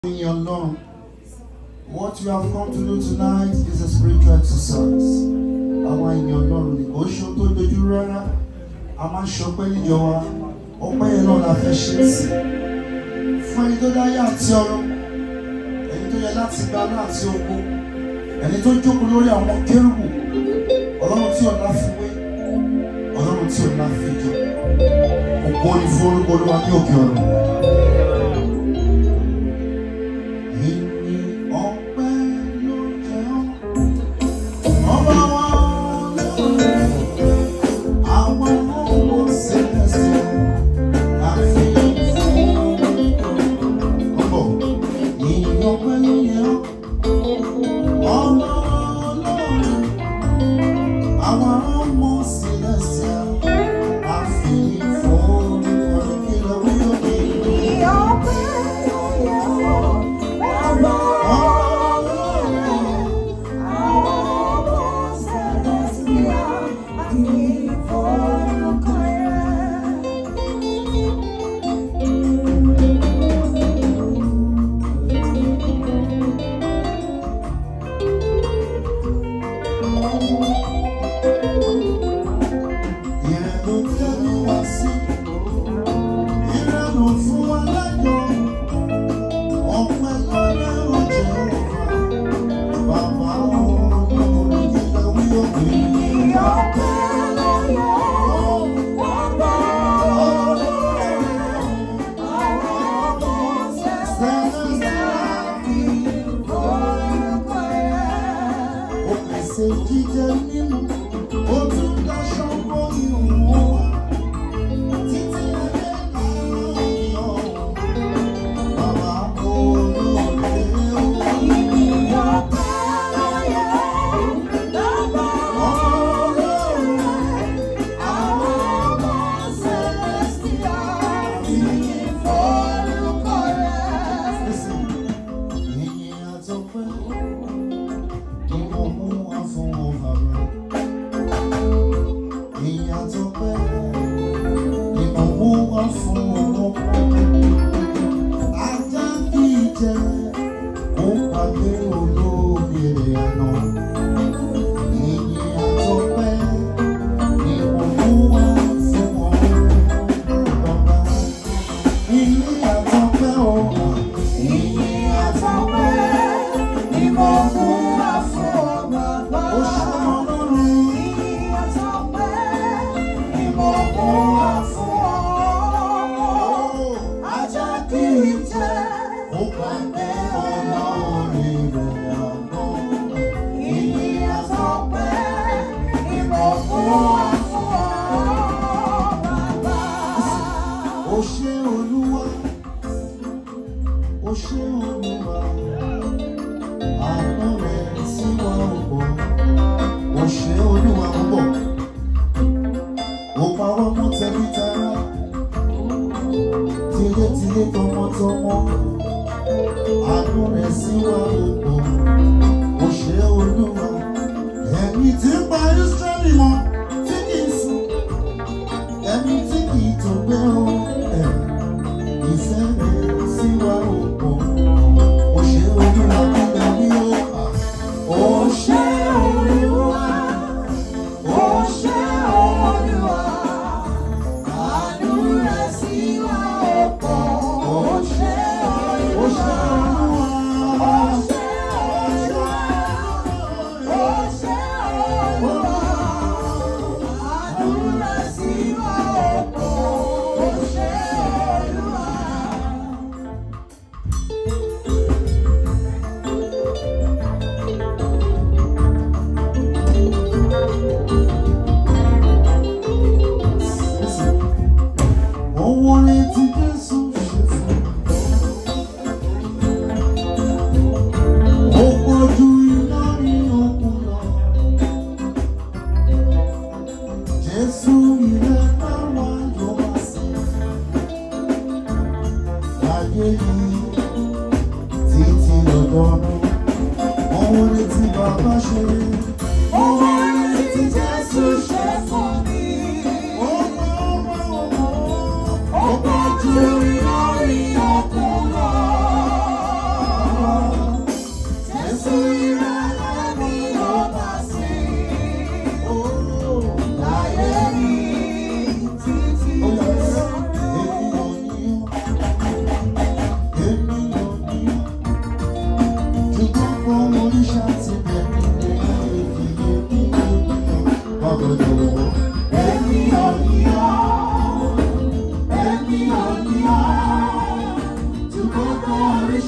What we have come to do tonight is a spiritual exercise. Àwọn ènìyàn Ọlọ́run ni kò ṣe tó dojú rárá. A máa ń ṣọpẹ́ níjọ wa. Ọpẹ́ yẹn náà la fẹ́ ṣe sí. Fún ẹni tó dáyé àti ọ̀run. Ẹni tó yẹ láti gba láti ogbó. Ẹni tó jókòó lórí àwọn kérúbù. Ọlọ́run tí ọ̀la fi wé. Ọlọ́run tí ọ̀la fi jọ. Ògo ni fún orúkọ Olúwa ní òkè ọ̀run.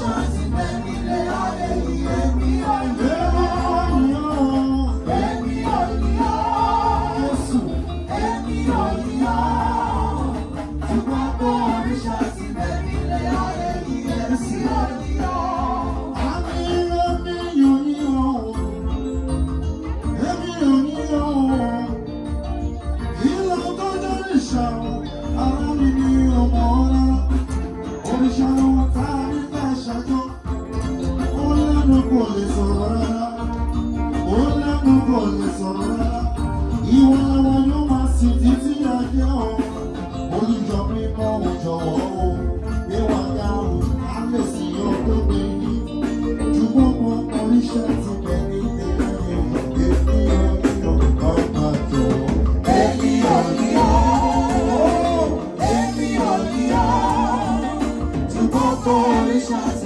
Parish.